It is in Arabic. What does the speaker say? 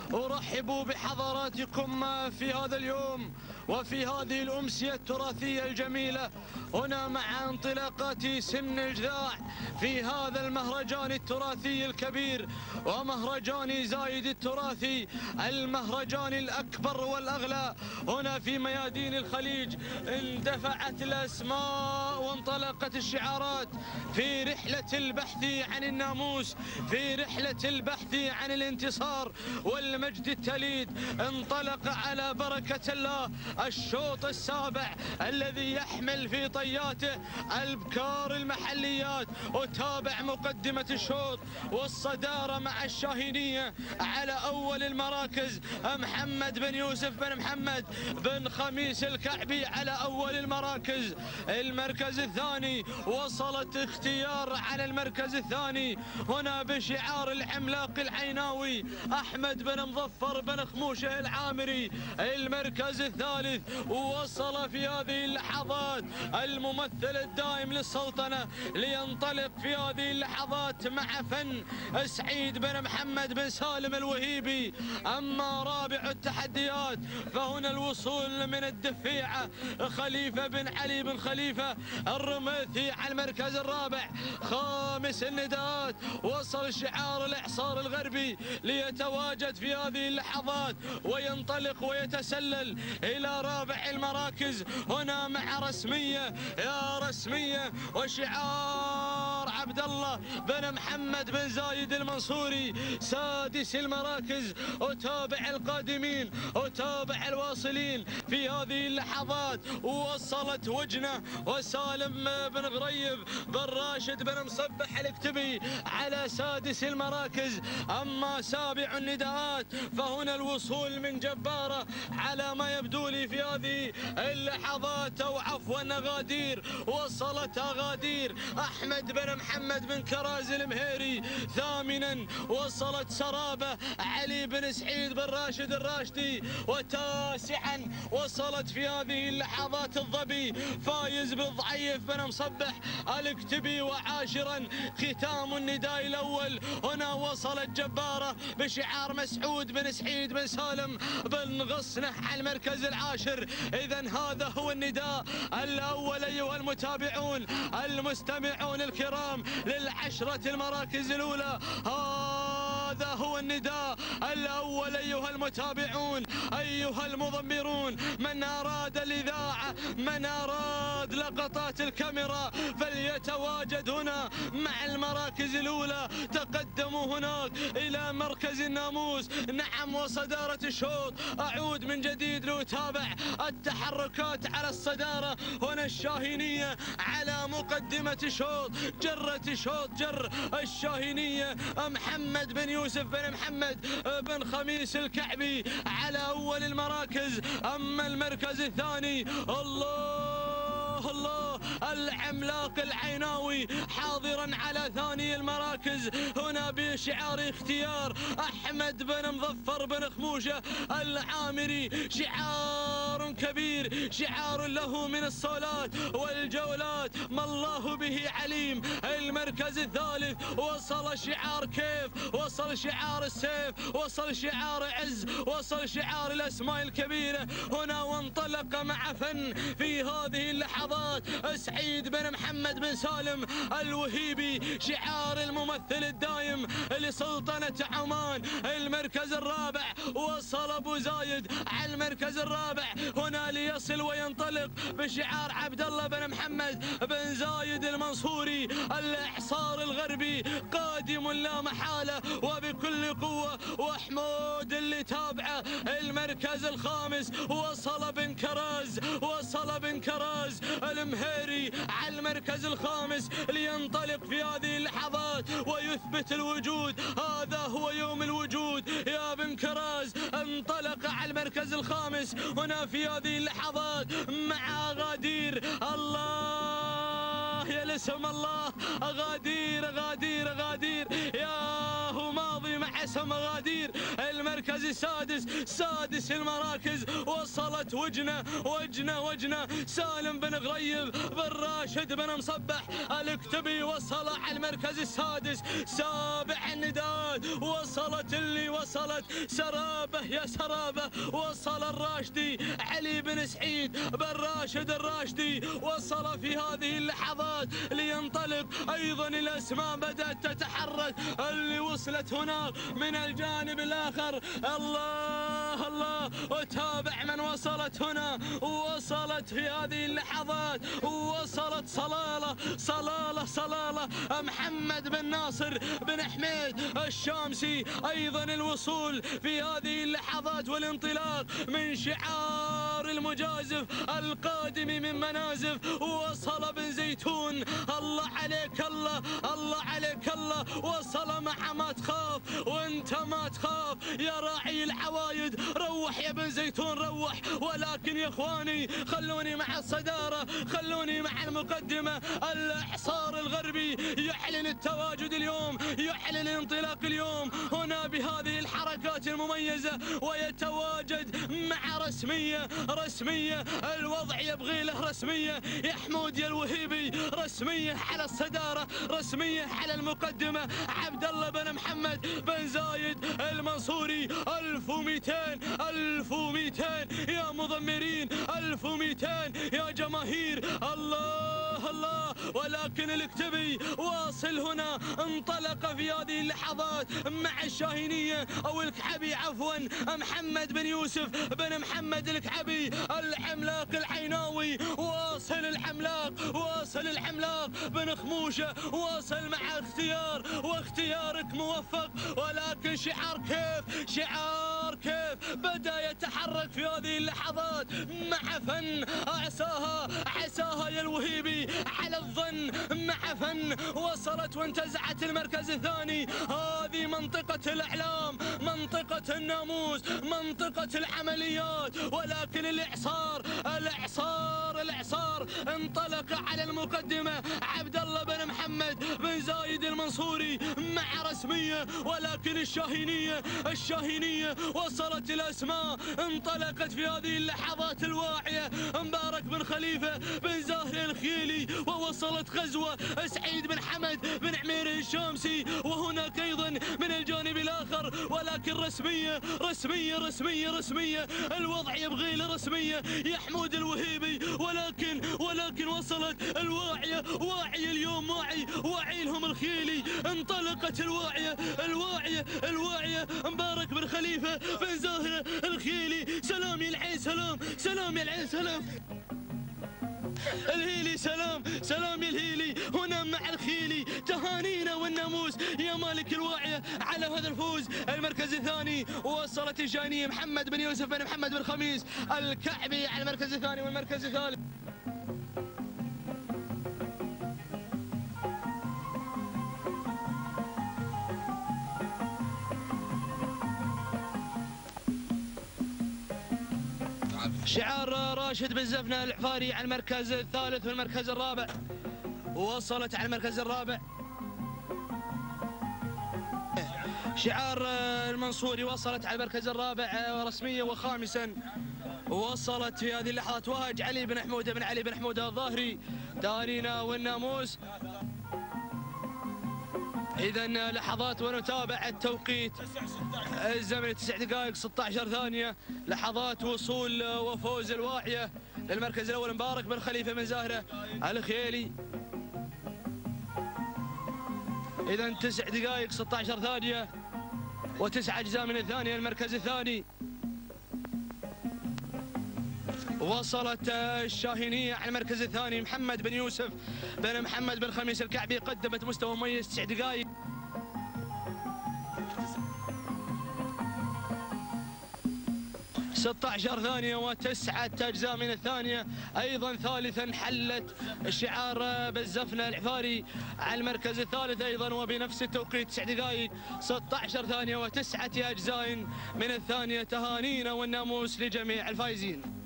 أرحب بحضراتكم في هذا اليوم وفي هذه الأمسية التراثية الجميلة هنا مع انطلاقات سن الجذاع في هذا المهرجان التراثي الكبير ومهرجان زايد التراثي، المهرجان الأكبر والأغلى هنا في ميادين الخليج. اندفعت الأسماء وانطلقت الشعارات في رحلة البحث عن الناموس، في رحلة البحث عن الانتصار والمجد التليد. انطلق على بركة الله الشوط السابع الذي يحمل في طياته الابكار المحليات. وتابع مقدمة الشوط والصدارة مع الشاهينية على أول المراكز محمد بن يوسف بن محمد بن خميس الكعبي على أول المراكز. المركز الثاني وصلت اختيار على المركز الثاني هنا بشعار العملاق العيناوي أحمد بن مظفر بن خموشه العامري. المركز الثالث وصل في هذه اللحظات الممثل الدائم للسلطنة لينطلق في هذه اللحظات مع فن سعيد بن محمد بن سالم الوهيبي. أما رابع التحديات فهنا الوصول من الدفيعة خليفة بن علي بن خليفة الرميثي على المركز الرابع. خامس النداءات وصل شعار الإعصار الغربي ليتواجد في هذه اللحظات وينطلق ويتسلل إلى رابع المراكز هنا مع رسمية يا رسمية وشعار عبد الله بن محمد بن زايد المنصوري. سادس المراكز وتابع القادمين وتابع الواصلين في هذه اللحظات. وصلت وجنة وسالم بن غريب بن راشد بن مصبح الاكتبي على سادس المراكز. أما سابع النداءات فهنا الوصول من جبارة على ما يبدو لي في هذه اللحظات أو عفوا أغادير. وصلت أغادير أحمد بن محمد بن كراز المهيري. ثامنا وصلت سرابة علي بن سعيد بن راشد الراشدي. وتاسعا وصلت في هذه اللحظات الظبي فايز بن ضعيف بن مصبح الاكتبي. وعاشرا ختام النداء الأول هنا وصلت جبارة بشعار مسعود بن سعيد بن سالم بن غصنة على المركز العاشر. إذا هذا هو النداء الأول أيها المتابعون المستمعون الكرام للعشرة المراكز الأولى. هذا هو النداء الأول أيها المتابعون أيها المضمرون. من أراد الإذاعة من أراد لقطات الكاميرا فليتواجد هنا مع المراكز الأولى. تقدموا هناك إلى مركز الناموس. نعم وصدارة الشوط. أعود من جديد لأتابع التحركات على الصدارة. هنا الشاهينية على مقدمة الشوط. جرت الشوط جر الشاهينية محمد بن يوسف بن محمد بن خميس الكعبي على أول المراكز. أما المركز الثاني الله العملاق العيناوي حاضرا على ثاني المراكز هنا بشعار اختيار أحمد بن مظفر بن خموشه العامري. شعار كبير شعار له من الصولات والجولات ما الله به عليم. المركز الثالث وصل شعار كيف وصل شعار السيف وصل شعار عز وصل شعار الأسماء الكبيرة هنا. وانطلق مع فن في هذه اللحظات سعيد بن محمد بن سالم الوهيبي شعار الممثل الدائم لسلطنة عمان. المركز الرابع وصل أبو زايد على المركز الرابع هنا ليصل وينطلق بشعار عبد الله بن محمد بن زايد المنصوري. الإعصار الغربي قادم لا محالة وبكل قوة. وحمود اللي تابعه المركز الخامس وصل بن كراز وصل بن كراز المهيري على المركز الخامس لينطلق في هذه اللحظات ويثبت الوجود. هذا هو يوم الوجود يا بن كراز. انطلق على المركز الخامس هنا في هذه اللحظات مع أغادير. الله يا لسم الله أغادير أغادير أغادير يا هو ماضي مع اسم أغادير. المركز المركز السادس. سادس المراكز وصلت وجنة سالم بن غريب بن راشد بن مصبح الكتبي وصل على المركز السادس. سابع النداءات وصلت سرابه يا سرابه. وصل الراشدي علي بن سعيد بن راشد الراشدي وصل في هذه اللحظات لينطلق. ايضا الاسماء بدات تتحرك اللي وصلت هناك من الجانب الاخر. الله وتابع من وصلت هنا. وصلت في هذه اللحظات وصلت صلالة محمد بن ناصر بن حميد الشامسي. ايضا الوصول في هذه اللحظات والانطلاق من شعار المجازف القادم من منازف. وصل بن زيتون الله عليك الله وصل مع ما تخاف وانت ما تخاف يا راعي العوايد. روح يا بن زيتون روح. ولكن يا اخواني خلوني مع الصدارة خلوني مع المقدمة. الاعصار الغربي يعلن التواجد اليوم يعلن الانطلاق اليوم هنا بهذه الحركات المميزة ويتواجد مع رسمية الوضع يبغي له رسمية. يا حمود يا الوهيبي رسمية على الصدارة رسمية على المقدمة. عبد الله بن محمد بن زايد المنصوري 1200 يا مضمرين 1200 يا جماهير. الله ولكن الكتبي واصل هنا انطلق في هذه اللحظات مع الشاهينية او الكعبي عفوا. محمد بن يوسف بن محمد الكعبي العملاق العيناوي واصل العملاق بن خموشة واصل مع واختيارك موفق. ولكن شعار كيف بدأ يتحرك في هذه اللحظات مع فن عساها يا الوهيبي على الظن مع فن. وصلت وانتزعت المركز الثاني. هذه منطقة الأعلام منطقة الناموس منطقة العمليات. ولكن الإعصار انطلق على المقدمة. عبد الله بن محمد بن زايد المنصوري مع رسمية. ولكن الشاهينية وصلت الأسماء انطلقت في هذه اللحظات الواعية. مبارك بن خليفة بن زاهر الخيلي ووصلت غزوة سعيد بن حمد بن عمير الشامسي وهناك أيضا من الجانب الآخر. ولكن رسمية الوضع يبغي له رسمية يا حمود الوهيبي. ولكن وصلت الواعية اليوم واعي لهم الخيلي. انطلقت الواعية مبارك بن خليفة بن زاهر الخيلي. سلام يا العين سلام يا العين سلام الهيلي سلام يا الهيلي هنا مع الخيلي. تهانينا والناموس يا مالك الواعية على هذا الفوز. المركز الثاني وصلت الجانية محمد بن يوسف بن محمد بن خميس الكعبي على المركز الثاني والمركز الثالث. شعار راشد بن زفنة العفاري على المركز الثالث والمركز الرابع. وصلت على المركز الرابع. شعار المنصوري وصلت على المركز الرابع رسميا. وخامسا وصلت في هذه اللحظات وهج علي بن حمودة بن علي بن حمودة الظاهري تهانينا والناموس. إذا لحظات ونتابع التوقيت الزمن 9 دقائق 16 ثانية. لحظات وصول وفوز الواعية للمركز الأول مبارك بن خليفة بن زاهرة الخيلي. إذا 9 دقائق 16 ثانية و9 أجزاء من الثانية المركز الثاني. وصلت الشاهينية على المركز الثاني. محمد بن يوسف بن محمد بن خميس الكعبي قدمت مستوى مميز 9 دقائق 16 ثانية و9 أجزاء من الثانية. أيضا ثالثا حلت الشعار بالزفنة العفاري على المركز الثالث أيضا وبنفس التوقيت 9 دقائق 16 ثانية و9 أجزاء من الثانية. تهانينا والناموس لجميع الفائزين.